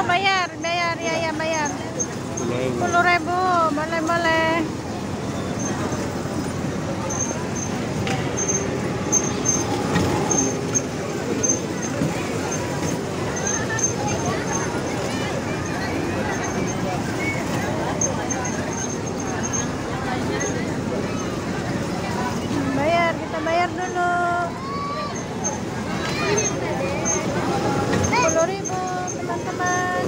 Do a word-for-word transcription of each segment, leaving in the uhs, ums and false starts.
bayar, bayar, ya, ya, bayar. Sepuluh ribu, boleh, boleh. Bayar, kita bayar dulu. Sepuluh ribu, teman-teman.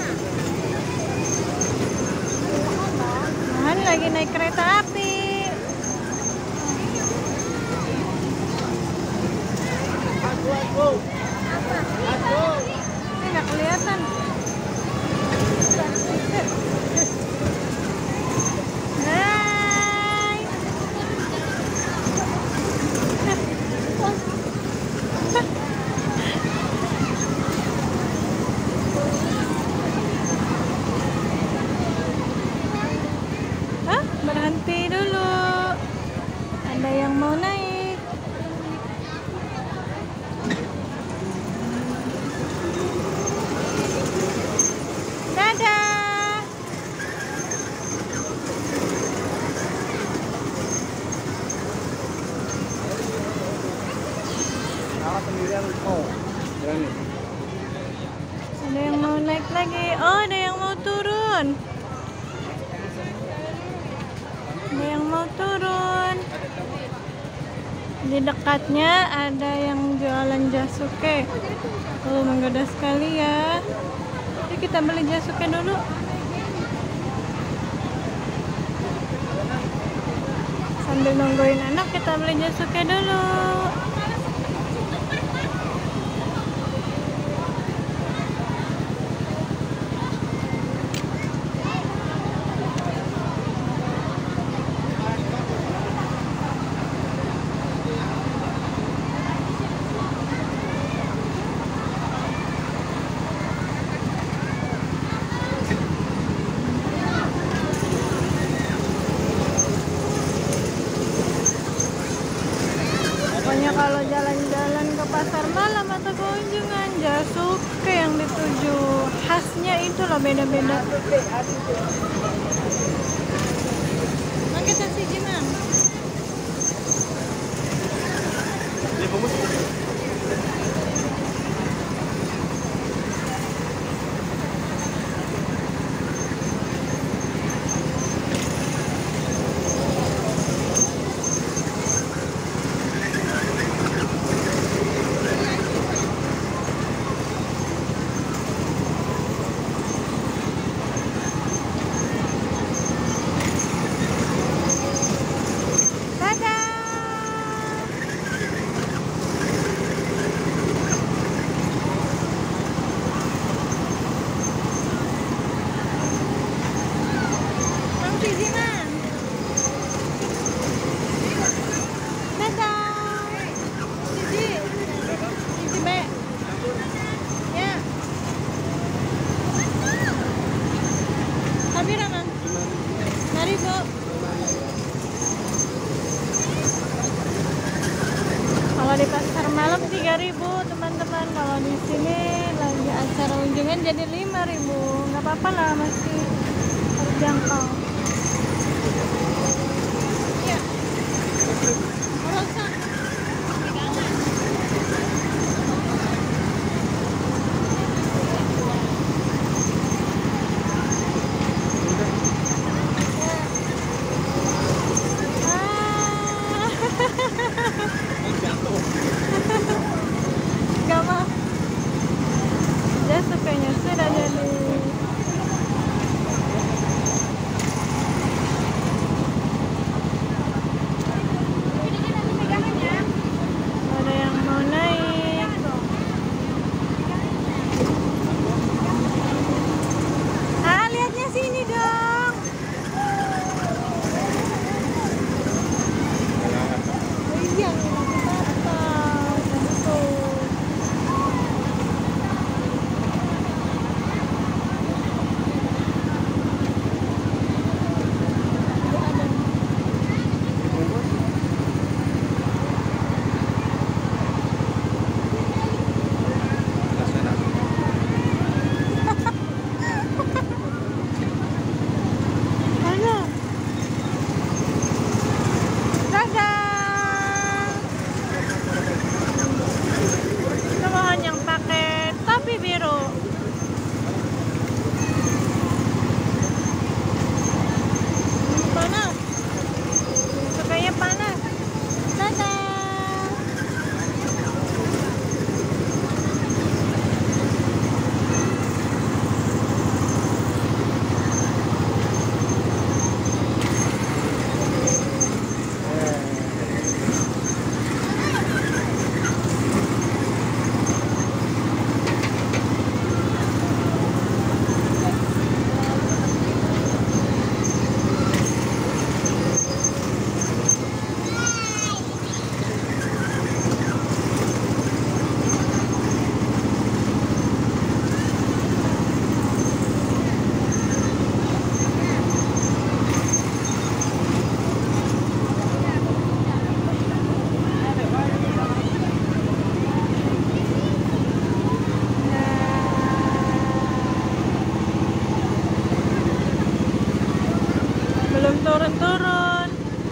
Tuhan lagi naik kereta api. Ini nggak kelihatan. Hai. Hah? Berhenti dulu. Ada yang mau naik. Dadah. Ada yang mau naik lagi. Oh, ada yang mau turun. Ada yang mau turun. Di dekatnya ada yang jualan jasuke. Oh, menggoda sekali ya. Yuk kita beli jasuke dulu. Sambil nungguin anak, kita beli jasuke dulu. Pokoknya kalau jalan-jalan ke pasar malam atau kunjungan, jasuke yang dituju. Khasnya itu loh, beda-beda. Nah, kita sih gimana? Kalau di pasar malam tiga ribu teman-teman, kalau di sini lagi acara unjungan jadi lima ribu. Nggak apa-apa lah, masih terjangkau. Iya. Merasa. Gak mau. Jasukenya sudah jadi. turun-turun.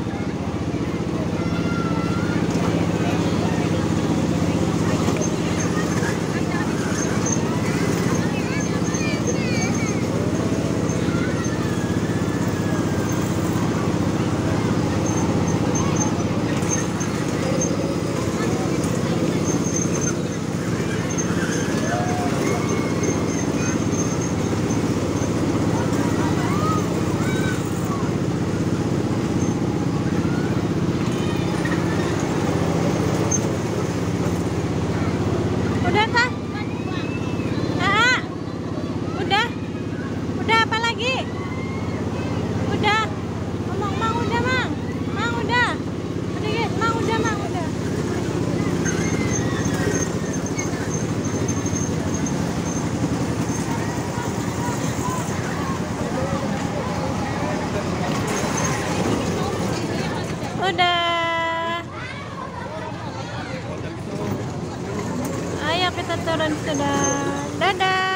Udah kah? Ah, udah, udah apa lagi? Udah, ngomong mang udah mang, mang udah, udah guys, mang udah mang udah. Udah. Ayo kita turun sudah. Dadah.